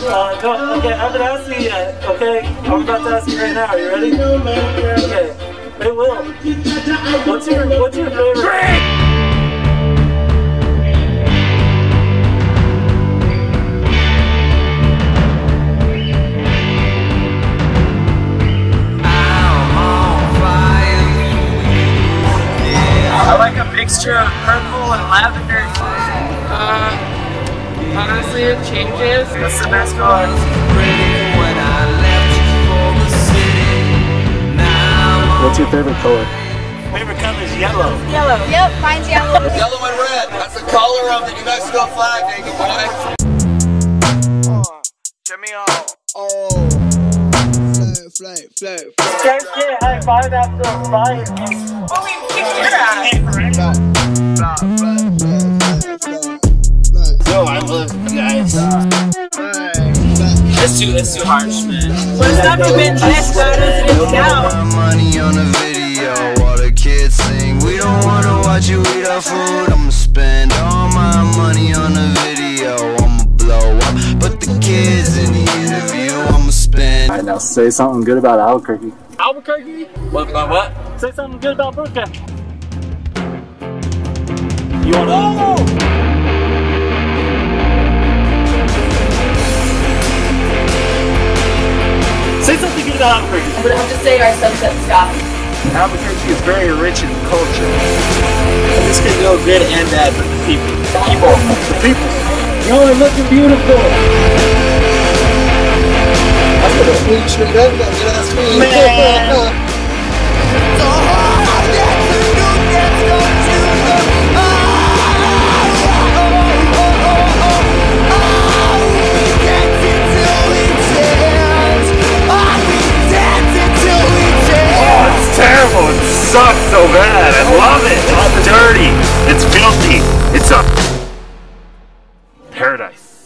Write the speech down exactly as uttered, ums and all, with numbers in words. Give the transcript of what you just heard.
Uh, no, okay, I haven't asked you yet, okay? I'm about to ask you right now, are you ready? Okay. Hey, Will, what's your, what's your favorite? I like a mixture of purple and lavender. Uh, honestly, it changes. What's the best color? What's your favorite color? Favorite color is yellow. Yellow. Yep, mine's yellow. Yellow and red. That's the color of the New Mexico flag, ain't it, boy? Check me out. Oh. Flag, flag, flag. Guys get high five after a fight. Oh, we kicked your ass. Yo, I love you guys. It's too, it's too harsh, man. Well, it's not even best guys, it's down. Money on the video, all the kids sing. We don't wanna watch you eat our food. I'ma spend all my money on the video. I'ma blow up, but the kids in the interview, I'ma spend. Alright, now say something good about Albuquerque. Albuquerque? What about what? Say something good about Burque. You wanna? Oh! Say something good about Albuquerque. I would have to say our Sunset Sky. Albuquerque is very rich in culture. This could go good and bad for the people. People. The people. Y'all are looking beautiful. That's what a sweet street up, that sweet. Man. Terrible, it sucks so bad, I love it, it's dirty, it's filthy, it's a paradise.